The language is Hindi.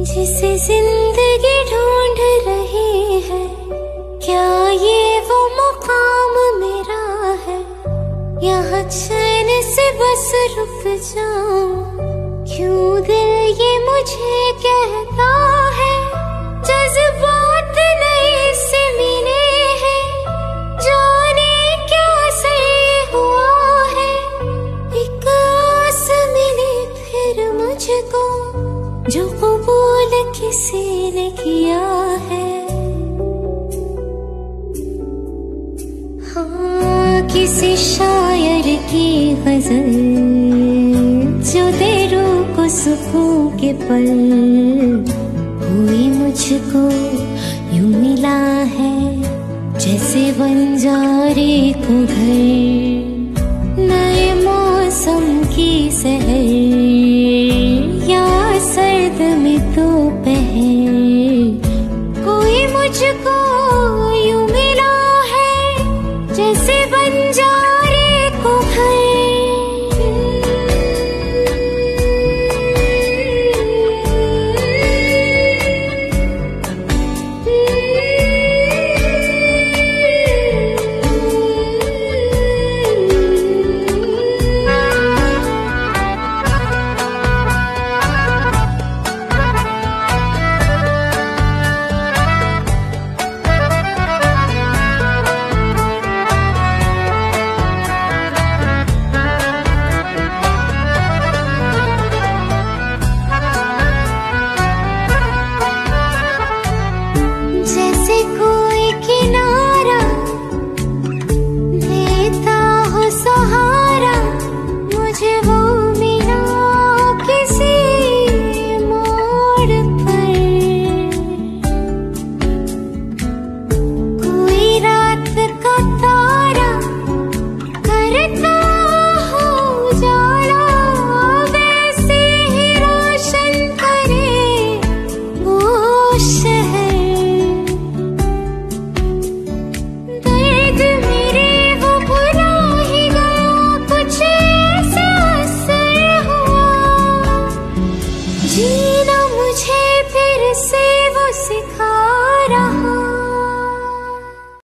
जिसे जिंदगी ढूंढ रही है, क्या ये वो मुकाम मेरा है? यहाँ चैन से बस रुक जाऊं, क्यों दिल ये मुझे कहता है जज्बात नए से मिले हैं, जाने क्या सही हुआ है। एक आस मिली फिर मुझको, जो कबूल किसी ने किया है। हाँ, किसी शायर की गजल जो दे रूह को सुकून के पल, हुई मुझको यूं मिला है जैसे बंजारे को घर, नए मौसम की सहर।